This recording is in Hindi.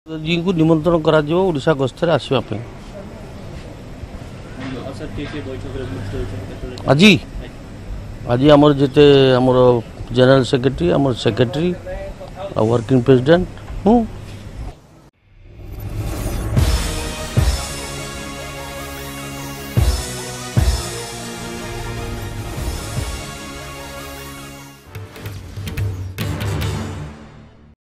जी को निमंत्रण करा जिवो ओडिशा गस्तर आसीबा पे आज आज आमर जिते आमर जनरल सेक्रेटरी आमर सेक्रेटरी वर्किंग प्रेसिडेंट हूँ